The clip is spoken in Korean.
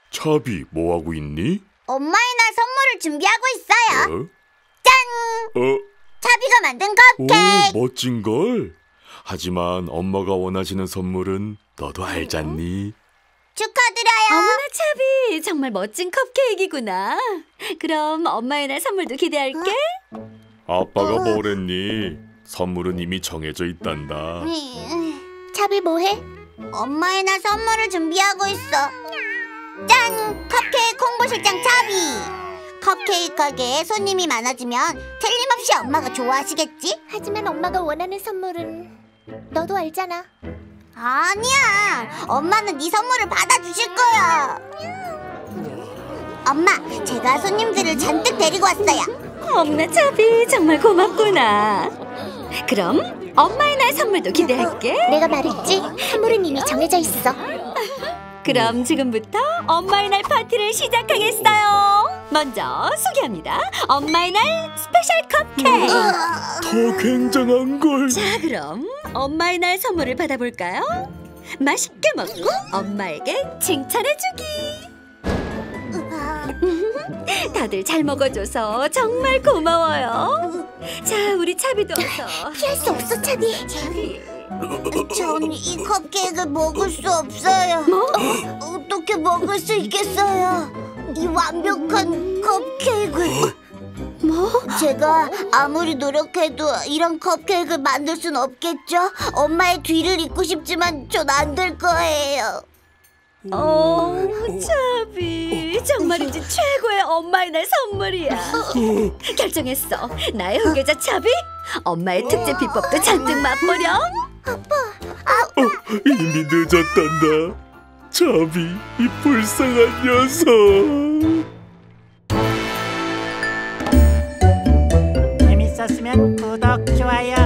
차비, 뭐 하고 있니? 엄마의 날 선물을 준비하고 있어요. 짠! 차비가 만든 컵케이크. 오, 멋진걸. 하지만 엄마가 원하시는 선물은 너도 알잖니? 축하드려요. 어머나 차비, 정말 멋진 컵케이크이구나. 그럼 엄마의 날 선물도 기대할게. 아빠가 뭐랬니? 선물은 이미 정해져 있단다. 차비 뭐해? 엄마의 날 선물을 준비하고 있어. 짠! 컵케이크 홍보실장 차비. 컵케이크 가게에 손님이 많아지면 틀림없이 엄마가 좋아하시겠지? 하지만 엄마가 원하는 선물은 너도 알잖아. 아니야. 엄마는 네 선물을 받아주실 거야. 엄마, 제가 손님들을 잔뜩 데리고 왔어요. 어머나 차비, 정말 고맙구나. 그럼 엄마의 날 선물도 기대할게. 내가 말했지? 선물은 이미 정해져 있어. 그럼 지금부터 엄마의 날 파티를 시작하겠어요. 먼저 소개합니다. 엄마의 날 스페셜 컵케이크. 더 굉장한 걸. 자, 그럼 엄마의 날 선물을 받아볼까요? 맛있게 먹고 엄마에게 칭찬해주기. 다들 잘 먹어줘서 정말 고마워요. 자, 우리 차비도 어서. 피할 수 없어, 차비. 전 이 컵케이크를 먹을 수 없어요. 뭐? 어떻게 먹을 수 있겠어요? 이 완벽한 컵케이크. 뭐? 제가 아무리 노력해도 이런 컵케이크를 만들 순 없겠죠? 엄마의 뒤를 잇고 싶지만 전 안 될 거예요. 차비, 정말이지 최고의 엄마의 날 선물이야. 결정했어. 나의 후계자 차비, 엄마의 특제 비법도 잔뜩 맛보렴. 이미 늦었단다. 차비, 이 불쌍한 녀석. 재밌었으면 구독, 좋아요